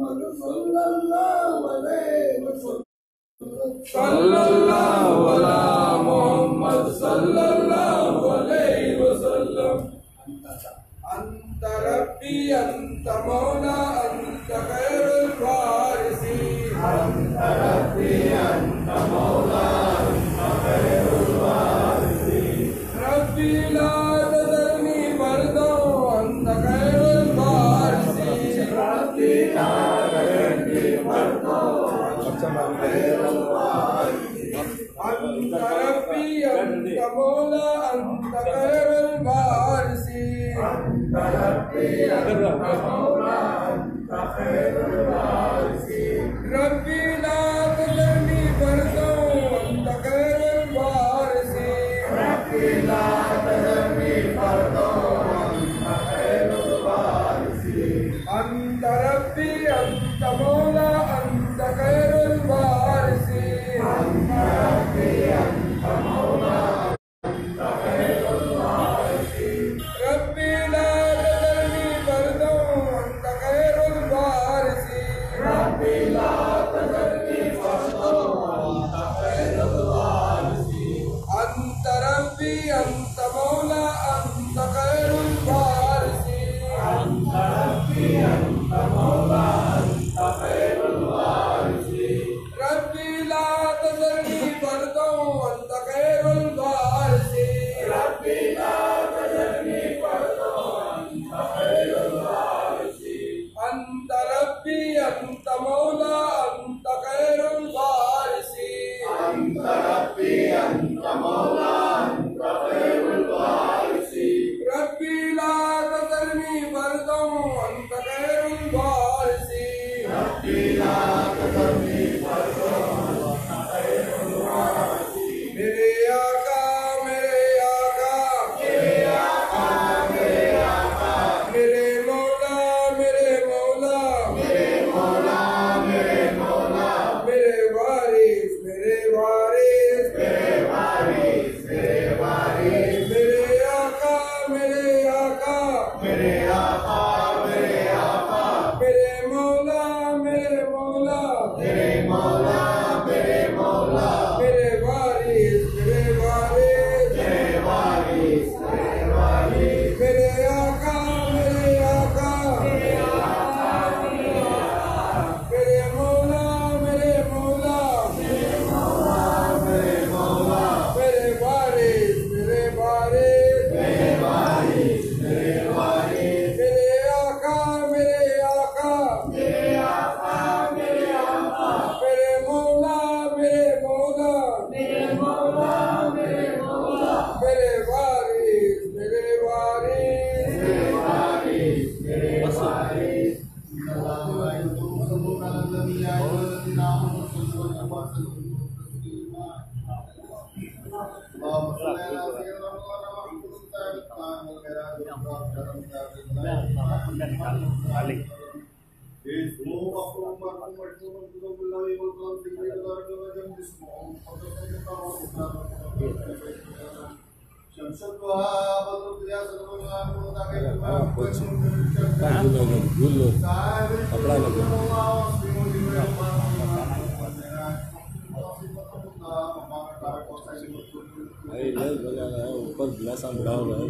सल्लल्लाहु अला मोहम्मद सल्लल्लाहु अलैहि वसल्लम। अंत रब्बी अंत मौला अंत खैरुल वारिसीन। अंत रब्बी अंत मौला अंत खैरुल वारिसीन। रब्बी ला तज़रनी फर्दा अंत खैरुल वारिसीन। रब्बी ला तज़रनी फर्दा अंत खैरुल वारिसीन। अंत रब्बी अंत मौला अंत खैरुल वारिसीन। अंत रब्बी अंत मौला अंत खैरुल वारिसीन। रब्बी ला तज़रनी फर्दा अंत खैरुल वारिसीन। रब्बी ला तज़रनी फर्दा अंत खैरुल वारिसीन। अंत रब्बी अंत मौला अंत खैरुल वारिसीन। अंत रब्बी अंत मौला अंत खैरुल वारिसीन। रब्बी ला तज़रनी फर्दा अंत खैरुल वारिसीन। रब्बी ला तज़रनी फर्दा अंत खैरुल वारिसीन। अंत रब्बी अंत मौला अंत खैरुल वारिसीन। अंत रब्बी अंत मौला अंत खैरुल वारिसीन। रब्बी ला तज़रनी फर्दा अंत खैरुल वारिसीन। रब्बी ला तज़रनी फर्दा अंत खैरुल वारिसीन। अंत रब्बी अंत मौला अंत खैरुल वारिसीन। अंत रब्बी अंत मौला अंत खैरुल वारिसीन। रब्बी ला तज़रनी फर्दा अंत खैरुल वारिसीन। रब्बी ला तज़रनी फर्दा अंत खैरुल वारिसीन। मेरे आका मेरे आका मेरे आका मेरे आका। मेरे मौला मेरे मौला मेरे मौला मेरे मौला। मेरे वारिस मेरे वारिस मेरे वारिस मेरे वारिस। मेरे आका मेरे आका मेरे आका मेरे आका। मेरे मौला मेरे मौला मेरे मौला मेरे मौला। मेरे वारिस मेरे वारिस मेरे वारिस मेरे वारिस। मेरे आका मेरे आका मेरे आका मेरे आका। मेरे मौला मेरे मौला मेरे मौला मेरे मौला। मेरे वारिस मेरे वारिस मेरे वारिस मेरे वारिस। मेरे आका मेरे आका मेरे आका मेरे आका। मेरे मौला मेरे मौला मेरे मौला मेरे मौला। मेरे वारिस मेरे वारिस मेरे वारिस मेरे वारिस। कपड़ा लगे ऊपर गिलास बढ़ा हुआ है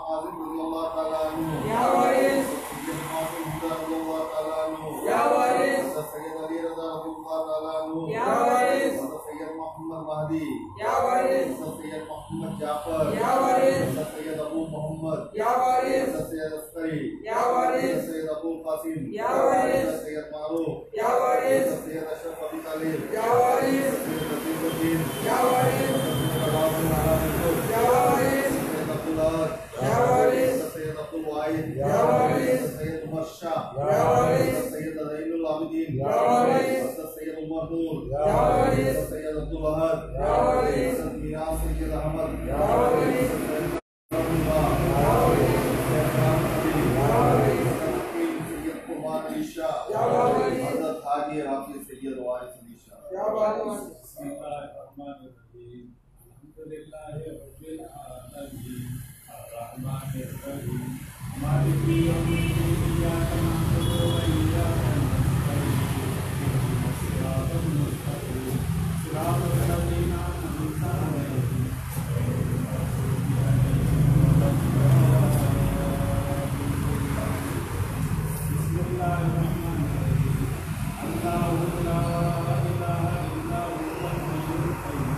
आज़िम रज़ियल्लाहु ताला अन्हु, या वारिस सैयद मासूम हुदा रज़ियल्लाहु ताला अन्हु, या वारिस सैयद अली रज़ा रज़ियल्लाहु ताला अन्हु, या वारिस सैयद मोहम्मद महदी, या वारिस सैयद मोहम्मद जाफर, या वारिस सैयद अबू मोहम्मद, या वारिस सैयद अस्करी, या वारिस सैयद अबू कासिम, या वारिस सैयद मारूफ, या वारिस सैयद अशरफ अली तालिब, या वारिस सैयद अजीमुद्दीन, या वारिस सैयद अलाउद्दीन आलमगीर, या वारिस सैयद अब्दुल्लाह, या वारिस सैयद अब्दुल वाहिद, या वारिस सैयद उमर शाह, या वारिस सैयद ज़ैनुल आबिदीन, या वारिस सैयद उमर नूर, या वारिस सैयद अब्दुल वहाब, या वारिस सैयद मियां सैयद अहमद, या वारिस सैयद कुमार अली शाह, या वारिस हज़रत हाजी हाफिज सैयद वारिस अली शाह। या वारिस बिस्मिल्लाहिर्रहमानिर्रहीम अल्हम्दुलिल्लाहि रब्बिल आलमीन अर्रहमानिर्रहीम मालिकि यौमिद्दीन इय्याका नअबुदु व इय्याका नस्तईन इहदिनास सिरातल मुस्तक़ीम सिरातल लज़ीना अन'अमता अलैहिम गैरिल मग़्दूबि अलैहिम वलद्दाल्लीन। बिस्मिल्लाहिर्रहमानिर्रहीम अल्लाहु ला इलाहा इल्ला हुवल हय्युल क़य्यूम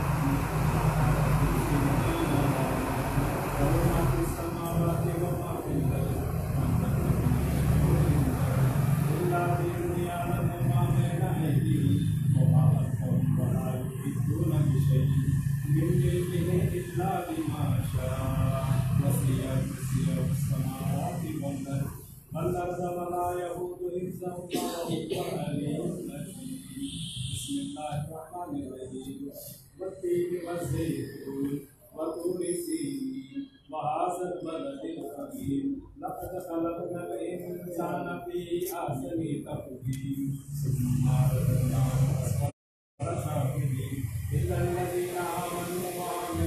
लहु मा फ़िस समावाति व मा फ़िल अर्ज़ि इल्ला बिइज़्निही यअलमु मा बैना अयदीहिम व मा ख़ल्फ़हum व ला युहीतूना बिशै'इन मिन इल्मिही इल्ला बिमा शा'a वसि'a कुर्सियुहु समावाति वल अर्ज़ व ला यऊदुहु हिफ़्ज़ुहुमा व हुवल अलिय्युल अज़ीम। बिस्मिल्लाहिर्रहमानिर्रहीम वत्तीनि वज़्ज़ैतून वतूरि सीनीन वहाज़ल बलदिल अज़ीम लक़द ख़लक़नल इंसाना फ़ी अहसनि तक़वीम सुम्मा रददनाहु अस्फ़ला साफ़िलीन इल्लल्लज़ीना आमनू व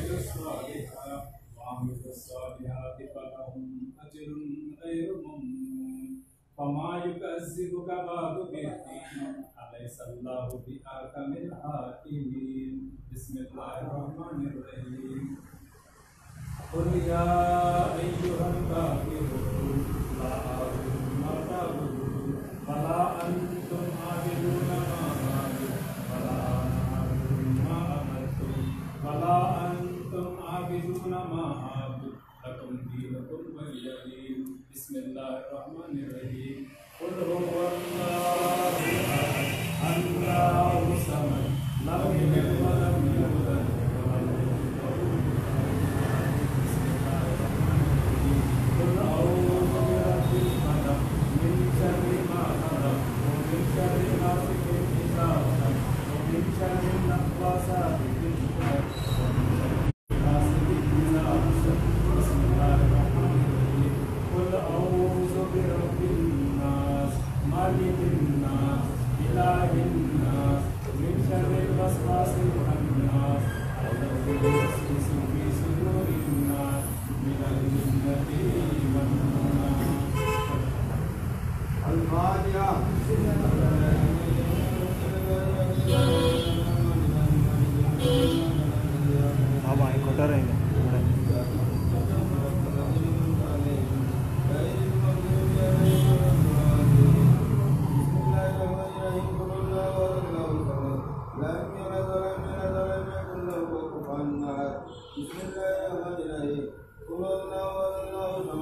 आमिलुस्सालिहाति फ़लहुम अज्रुन ग़ैरु मम्नून फमा युकज़्ज़िबुका बअदु बिद्दीन अलैहिस्सलाहु बिअहकमिल हाकिमीन। बिस्मिल्लाहिर्रहमानिर्रहीम क़ुल या अय्युहल काफ़िरून ला अअबुदु मा तअबुदून वला अंतुम आबिदूना मा अअबुदु वला अना आबिदुम मा अबदतुम वला अंतुम आबिदूना मा अअबुदु लकुम दीनुकुम वलिय दीन। बिस्मिल्लाहिर्रहमानिर्रहीम क़ुल हुवल्लाहु अहद अल्लाहु समद लम यलिद व लम यूलद व लम यकुल लहु कुफुवन अहद। बिस्मिल्लाहिर्रहमानिर्रहीम क़ुल अऊज़ु बिरब्बिल फलक़ मिन शर्रि मा खलक़ व मिन शर्रि गासिक़िन इज़ा वक़ब व मिन शर्रि नफ़्फ़ासाति फ़िल उक़द व मिन शर्रि हासिदिन इज़ा हसद। बिस्मिल्लाहिर्रहमानिर्रहीम क़ुल अऊज़ु बिरब्बिन नास मालिकिन नास इलाहिन नास मिन शर्रिल वसवासिल खन्नास अल्लज़ी युवस्विसु फ़ी सुदूरिन नास मिनल जिन्नति वन नास। अल-फातिहा। अब आए खोटा रहेंगे बिस्मिल्लाहिर्रहमानिर्रहीम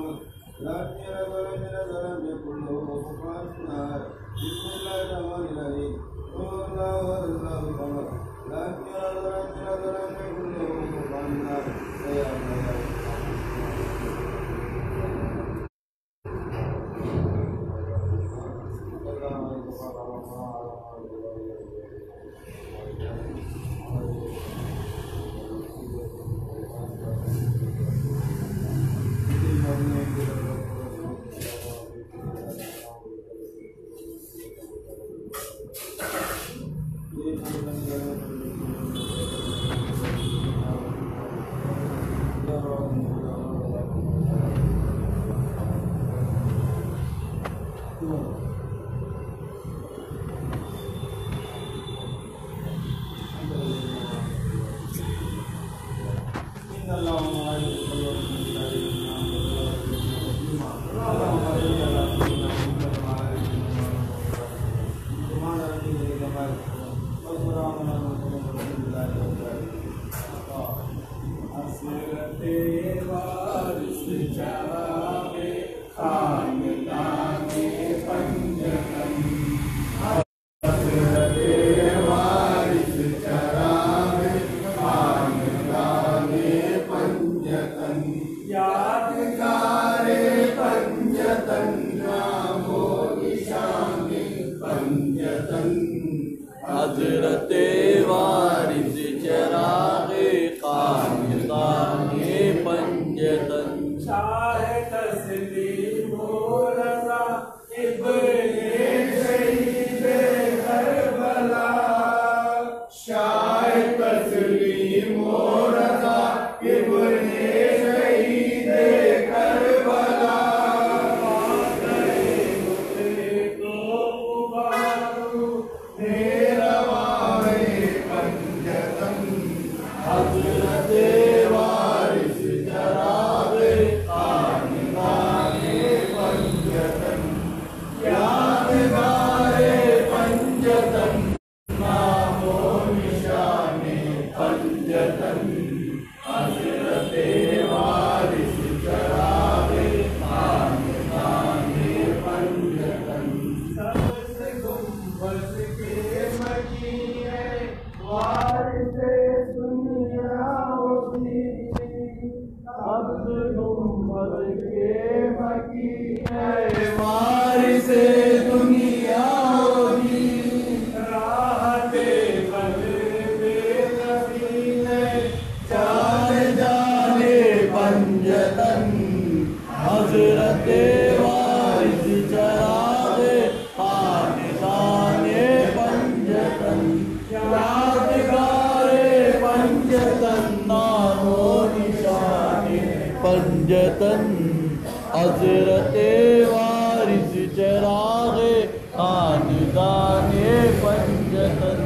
चरागे खानदाने पंजतन हजरते वारिस चरागे खानदाने पंजतन यादगारे पंजतन नामो निशाने पंजतन हजरते वारिस चरागे खानदाने पंजतन शाह तस्लीम रज़ा इब्ने शहीद करबला शाह तस्लीम रज़ा इब्ने शहीद करबला हजरते वारिस चरागे खानदाने पंजतन यादगारे पंजतन नामो निशाने पंजतन हजरते वारिस चरागे खानदाने पंजतन सबसे गुंबद के मकीने वारिसे दुनिया होती सबसे गुंबद के मकीने वारिसे दुनिया होती राहते बदले नबीने जाने जाने पंजतन हजरते वारिस चरागे खानदाने पंजतन यादगारे पंजतन नामो निशाने पंजतन हजरते वारिस चरागे खानदाने पंजतन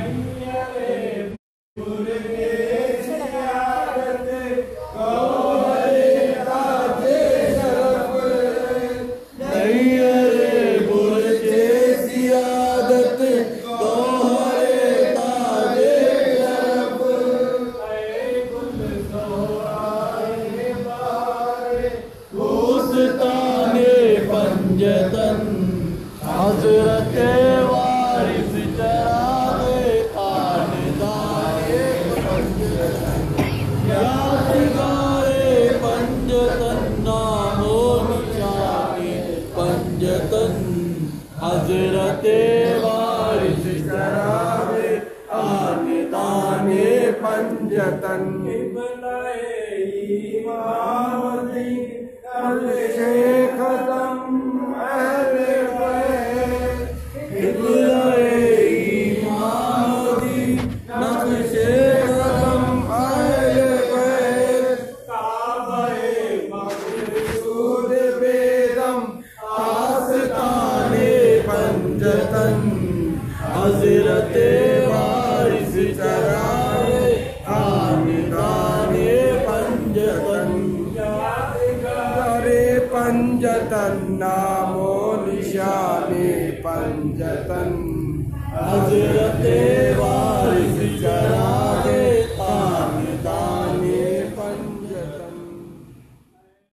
पंजतन हजरते वारिस चरागे खानदाने पंजतन यादगारे पंजतन नामो निशाने पंजतन हजरते वारिस चरागे खानदाने पंजतन इमामती अर्शे खत्म अहले बैत इब्राए इमामती नक्शे खत्म अहले बैत काबे मक़सूद बेदम आस्ताने पंजतन हजरते वारिस चरागे खानदाने पंजतन पंजतन नामो निशाने पंजतन हजरते